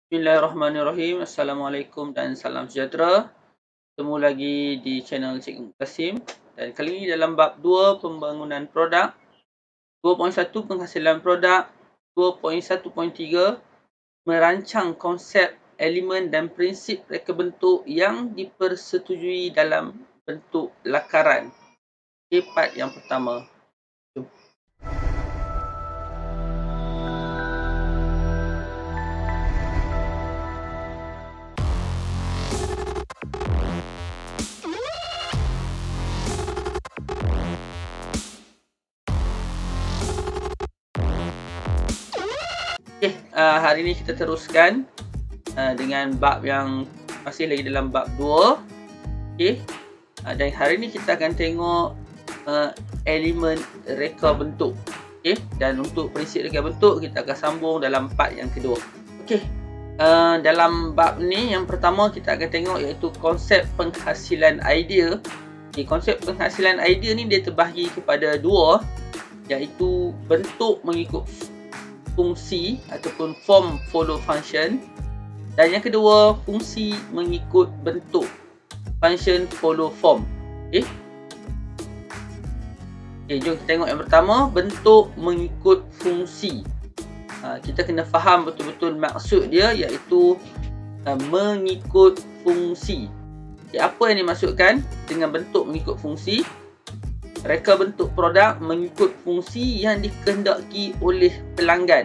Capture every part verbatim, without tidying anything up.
Bismillahirrahmanirrahim. Assalamualaikum dan salam sejahtera. Ketemu lagi di channel Cikgu Kasim. Dan kali ini dalam bab dua pembangunan produk, dua titik satu penghasilan produk, dua titik satu titik tiga merancang konsep, elemen dan prinsip reka bentuk yang dipersetujui dalam bentuk lakaran. Okay, part yang pertama. Jom. Okay, uh, hari ini kita teruskan uh, dengan bab yang masih lagi dalam bab dua. Okay, uh, dan hari ini kita akan tengok uh, elemen reka bentuk. Okay, dan untuk prinsip reka bentuk kita akan sambung dalam part yang kedua. Okay, uh, dalam bab ni yang pertama kita akan tengok iaitu konsep penghasilan idea. Okay, konsep penghasilan idea ni dia terbahagi kepada dua, iaitu bentuk mengikut fungsi ataupun form follow function, dan yang kedua fungsi mengikut bentuk, function follow form. Okay, okay, jom kita tengok yang pertama, bentuk mengikut fungsi. ha, Kita kena faham betul-betul maksud dia, iaitu uh, mengikut fungsi. okay, Apa yang dimaksudkan dengan bentuk mengikut fungsi? Reka bentuk produk mengikut fungsi yang dikehendaki oleh pelanggan.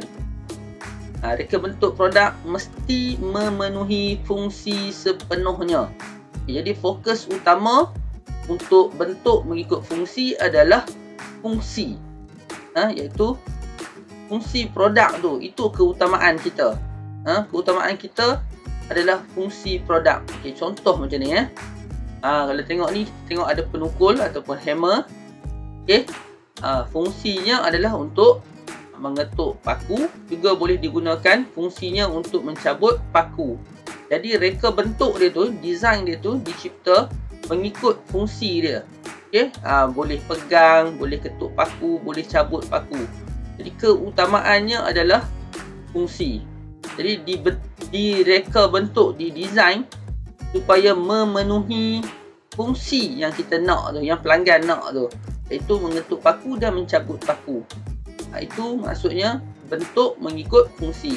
Ha, reka bentuk produk mesti memenuhi fungsi sepenuhnya. Jadi fokus utama untuk bentuk mengikut fungsi adalah fungsi. Ha, iaitu fungsi produk tu, itu keutamaan kita. Ha, keutamaan kita adalah fungsi produk. Okay, contoh macam ni ya. Ha, kalau tengok ni, tengok ada penukul ataupun hammer. Okay, uh, fungsinya adalah untuk mengetuk paku, juga boleh digunakan fungsinya untuk mencabut paku. Jadi reka bentuk dia tu, design dia tu dicipta mengikut fungsi dia. Okay, uh, boleh pegang, boleh ketuk paku, boleh cabut paku. Jadi keutamaannya adalah fungsi. Jadi di, di reka bentuk, di design supaya memenuhi fungsi yang kita nak tu, yang pelanggan nak tu, iaitu mengetuk paku dan mencabut paku. ha, Itu maksudnya bentuk mengikut fungsi.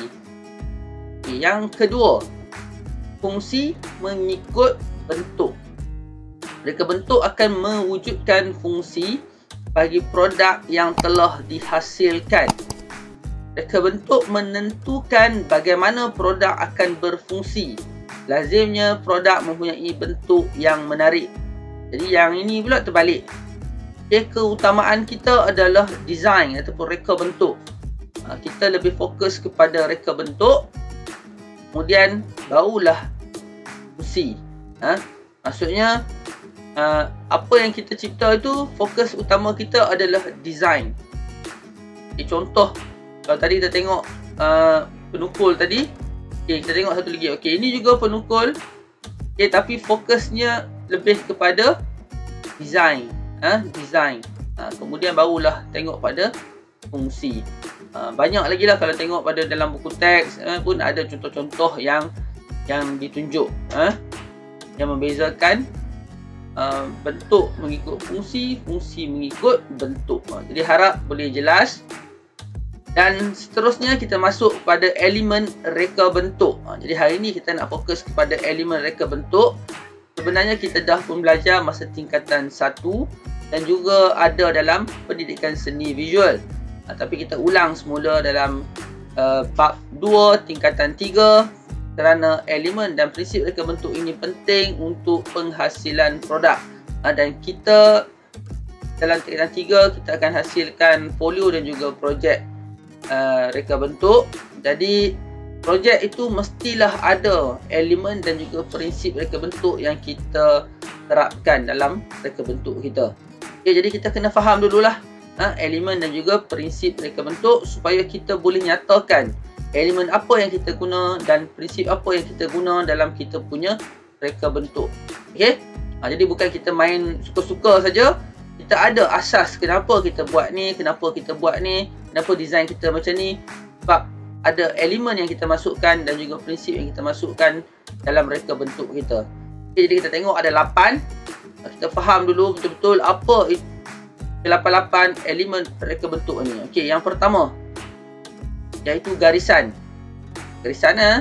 okay, Yang kedua, fungsi mengikut bentuk. Reka bentuk akan mewujudkan fungsi bagi produk yang telah dihasilkan. Reka bentuk menentukan bagaimana produk akan berfungsi. Lazimnya produk mempunyai bentuk yang menarik. Jadi yang ini pula terbalik. Okay, keutamaan kita adalah design ataupun reka bentuk. Ha, kita lebih fokus kepada reka bentuk, kemudian barulah fungsi. Ha, maksudnya uh, apa yang kita cipta itu, fokus utama kita adalah design. Okay, contoh, kalau tadi kita tengok uh, penukul tadi. Okay, kita tengok satu lagi. Okay, ini juga penukul. Okay, tapi fokusnya lebih kepada design. Ha, design. Ha, kemudian barulah tengok pada fungsi. Ha, banyak lagi lah kalau tengok pada dalam buku teks ha, pun ada contoh-contoh yang yang ditunjuk, ha, yang membezakan uh, bentuk mengikut fungsi, fungsi mengikut bentuk. Ha, jadi harap boleh jelas. Dan seterusnya kita masuk pada elemen reka bentuk. Ha, jadi hari ini kita nak fokus kepada elemen reka bentuk. Sebenarnya kita dah pun belajar masa tingkatan satu dan juga ada dalam pendidikan seni visual. Ha, tapi kita ulang semula dalam uh, bab dua tingkatan tiga, kerana elemen dan prinsip reka bentuk ini penting untuk penghasilan produk. Ha, dan kita dalam tingkatan tiga kita akan hasilkan folio dan juga projek uh, reka bentuk. Jadi projek itu mestilah ada elemen dan juga prinsip reka bentuk yang kita terapkan dalam reka bentuk kita. Okay, jadi kita kena faham dululah ha, elemen dan juga prinsip reka bentuk supaya kita boleh nyatakan elemen apa yang kita guna dan prinsip apa yang kita guna dalam kita punya reka bentuk. Okay? Ha, jadi bukan kita main suka-suka saja. Kita ada asas kenapa kita buat ni, kenapa kita buat ni, kenapa design kita macam ni. Sebab ada elemen yang kita masukkan dan juga prinsip yang kita masukkan dalam reka bentuk kita. Okay, jadi kita tengok ada lapan. Kita faham dulu betul-betul apa itu lapan lapan elemen reka bentuk ni. Okey, yang pertama iaitu garisan. Garisan eh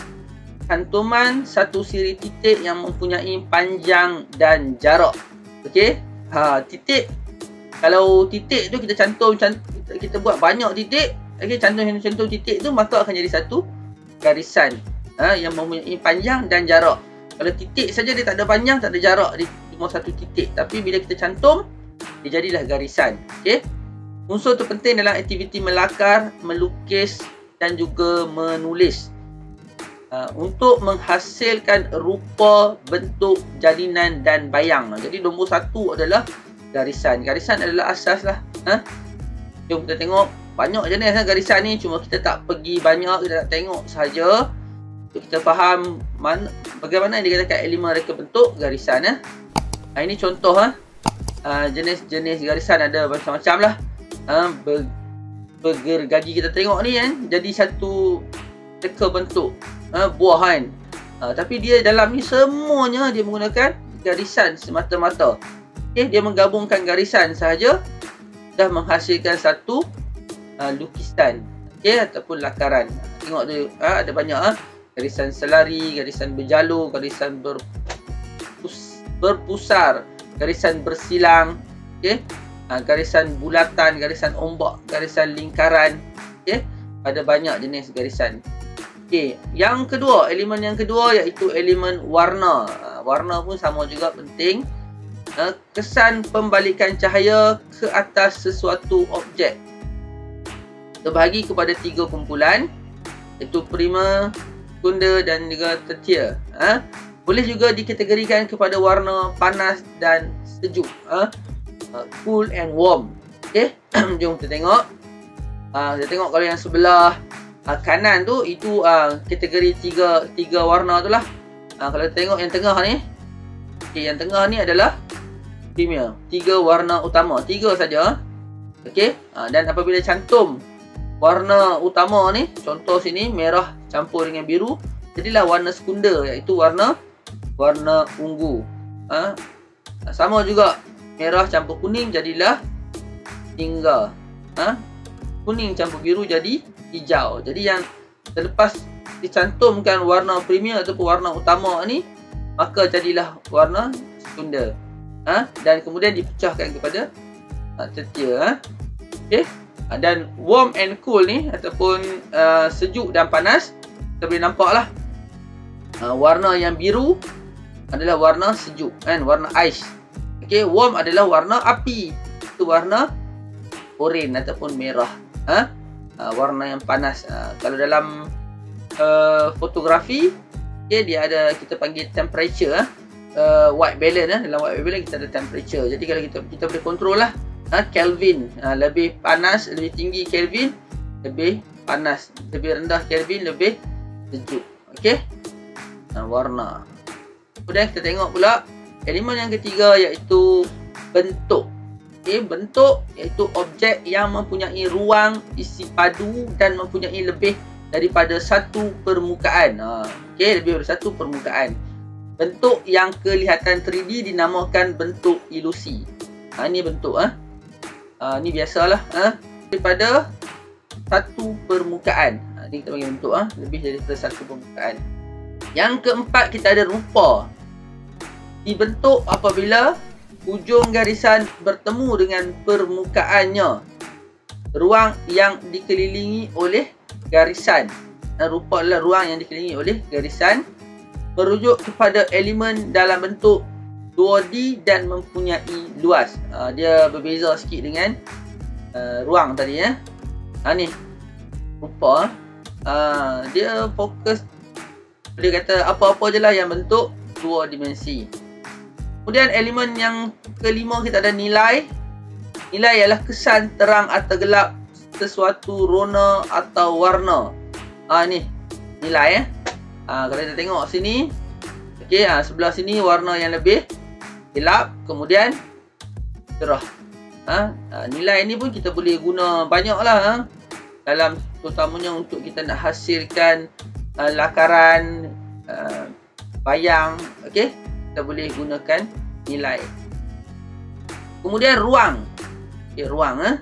cantuman satu siri titik yang mempunyai panjang dan jarak. Okey, ha, titik, kalau titik tu kita cantum, cant kita, kita buat banyak titik, okey, cantum-cantum titik tu, maka akan jadi satu garisan ha, yang mempunyai panjang dan jarak. Kalau titik saja dia tak ada panjang, tak ada jarak, dia cuma satu titik, tapi bila kita cantum, dia jadilah garisan. Okey, unsur tu penting dalam aktiviti melakar, melukis dan juga menulis. Uh, untuk menghasilkan rupa, bentuk, jalinan dan bayang. Jadi nombor satu adalah garisan. Garisan adalah asas lah. Ha? Jom kita tengok banyak jenis lah garisan ni. Cuma kita tak pergi banyak, kita tak tengok sahaja. Untuk kita faham mana, bagaimana dikatakan elemen reka bentuk garisan. Ha? Ha, ini contoh. Ha? Uh, jenis-jenis garisan ada macam-macam lah. Ha? Ber, bergergaji kita tengok ni kan. Jadi satu reka bentuk. Ha, buah kan. Ha, tapi dia dalam ni semuanya dia menggunakan garisan semata-mata. Okay, dia menggabungkan garisan sahaja dah menghasilkan satu uh, lukisan, okay, ataupun lakaran. Tengok tu ha, ada banyak ha. Garisan selari, garisan berjalur, garisan berpus, berpusar, garisan bersilang, okay, ha, garisan bulatan, garisan ombak, garisan lingkaran, okay. Ada banyak jenis garisan. Okey, yang kedua, elemen yang kedua iaitu elemen warna. Warna pun sama juga penting. Kesan pembalikan cahaya ke atas sesuatu objek terbahagi kepada tiga kumpulan, iaitu prima, sekunda dan juga tertia. Boleh juga dikategorikan kepada warna panas dan sejuk, cool and warm. Okey, jom kita tengok. Kita tengok kalau yang sebelah Uh, kanan tu itu uh, kategori tiga tiga warna tu lah. Uh, kalau tengok yang tengah ni, okay, yang tengah ni adalah premier, tiga warna utama, tiga saja. Okey, uh, dan apabila cantum warna utama ni, contoh sini merah campur dengan biru, jadilah warna sekunda iaitu warna warna ungu. Uh, sama juga merah campur kuning jadilah hingga. Uh, kuning campur biru jadi hijau. Jadi yang selepas dicantumkan warna premier ataupun warna utama ni, maka jadilah warna sekunda. Ha? Dan kemudian dipecahkan kepada ha, tertia. Ha? Okay? Ha, dan warm and cool ni ataupun uh, sejuk dan panas, kita boleh nampak lah. Ha, warna yang biru adalah warna sejuk, kan? Warna ice. Okay? Warm adalah warna api. Itu warna oranye ataupun merah. Ha? Uh, warna yang panas. Uh, kalau dalam uh, fotografi, okay, dia ada kita panggil temperature, uh, uh, white balance. Uh, dalam white balance kita ada temperature. Jadi kalau kita kita boleh control lah. Uh, Kelvin, uh, lebih panas, lebih tinggi Kelvin, lebih panas. Lebih rendah Kelvin, lebih sejuk. Okey. Uh, warna. Kemudian kita tengok pula elemen yang ketiga iaitu bentuk. Okay, bentuk iaitu objek yang mempunyai ruang isi padu dan mempunyai lebih daripada satu permukaan. Ha, okay, lebih dari satu permukaan. Bentuk yang kelihatan tiga D dinamakan bentuk ilusi. Ha, ini bentuk. Ha. Ha, ini biasalah. Ha. Daripada satu permukaan. Ha, ini kita panggil bentuk. Ha. Lebih daripada satu permukaan. Yang keempat, kita ada rupa. Dibentuk apabila ujung garisan bertemu dengan permukaannya. Ruang yang dikelilingi oleh garisan. Dan rupa adalah ruang yang dikelilingi oleh garisan. Merujuk kepada elemen dalam bentuk dua D dan mempunyai luas. Uh, dia berbeza sikit dengan uh, ruang tadi. Ya. Ha, ni. Rupa. Uh, dia fokus. Dia kata apa-apa je lah yang bentuk dua dimensi. Kemudian elemen yang kelima kita ada nilai. Nilai ialah kesan terang atau gelap sesuatu rona atau warna. Ah ni nilai eh. Ah kalau kita tengok sini, okey, ah sebelah sini warna yang lebih gelap, kemudian cerah. Ah, ah nilai ni pun kita boleh guna banyaklah. Ah. dalam terutamanya untuk kita nak hasilkan uh, lakaran uh, bayang, okey, kita boleh gunakan nilai. Kemudian ruang. Okay, ruang eh.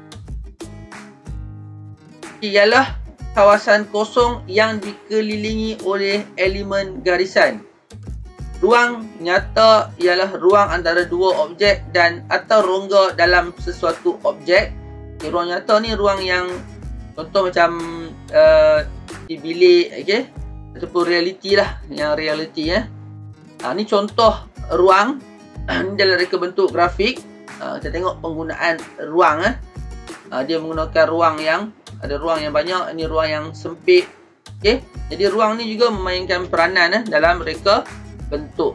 Ialah kawasan kosong yang dikelilingi oleh elemen garisan. Ruang nyata ialah ruang antara dua objek dan atau rongga dalam sesuatu objek. Okay, ruang nyata ni ruang yang contoh macam uh, di bilik, okey, ataupun realiti lah, yang realiti eh. Ha, ni contoh ruang ni dalam reka bentuk grafik. Ha, kita tengok penggunaan ruang eh. Ha, dia menggunakan ruang yang ada ruang yang banyak, ini ruang yang sempit. Okey, jadi ruang ni juga memainkan peranan eh dalam reka bentuk.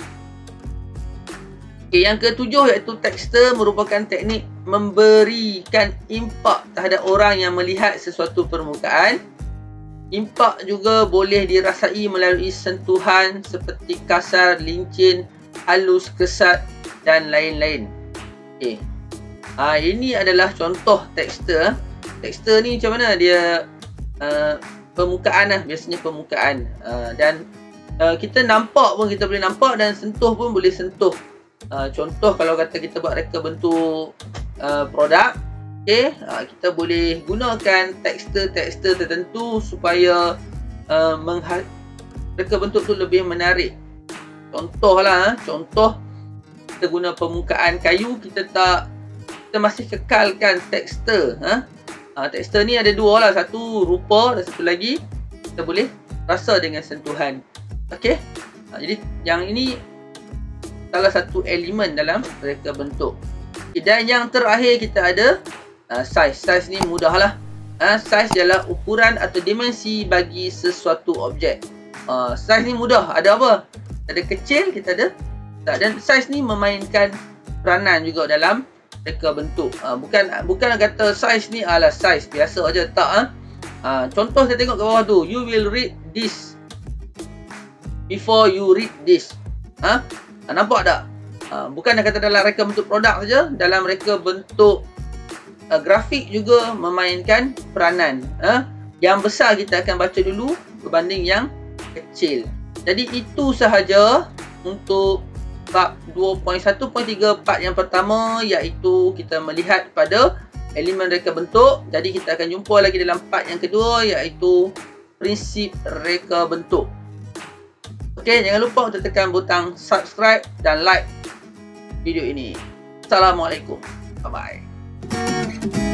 Okey, yang ketujuh iaitu tekster merupakan teknik memberikan impak terhadap orang yang melihat sesuatu permukaan. Impak juga boleh dirasai melalui sentuhan seperti kasar, lincin, halus, kesat dan lain-lain. Okey. Ha, ini adalah contoh tekster. Tekster ni macam mana dia, uh, permukaan lah, biasanya permukaan, uh, dan uh, kita nampak pun kita boleh nampak dan sentuh pun boleh sentuh. Uh, contoh kalau kata kita buat reka bentuk uh, produk, okay, uh, kita boleh gunakan tekster-tekster tertentu supaya uh, reka bentuk tu lebih menarik. Contoh lah, contoh kita guna permukaan kayu, kita tak, kita masih kekalkan tekster. Ha? Ha, tekster ni ada dua lah, satu rupa dan satu lagi kita boleh rasa dengan sentuhan. Okey, ha, jadi yang ini salah satu elemen dalam reka bentuk. Okay, dan yang terakhir kita ada uh, size. Size ni mudah lah. Uh, size ialah ukuran atau dimensi bagi sesuatu objek. Uh, size ni mudah. Ada apa? Ada kecil, kita ada tak. Dan size ni memainkan peranan juga dalam reka bentuk. Uh, bukan bukan kata size ni adalah size biasa aja, tak. Uh. Uh, contoh saya tengok ke bawah tu. You will read this before you read this. Ha? Uh, nampak tak? Uh, bukan kata dalam reka bentuk produk saja, dalam reka bentuk uh, grafik juga memainkan peranan. Uh, yang besar kita akan baca dulu berbanding yang kecil. Jadi itu sahaja untuk bab dua titik satu titik tiga empat yang pertama, iaitu kita melihat pada elemen reka bentuk. Jadi kita akan jumpa lagi dalam part yang kedua, iaitu prinsip reka bentuk. Okey, jangan lupa untuk tekan butang subscribe dan like video ini. Assalamualaikum. Bye bye.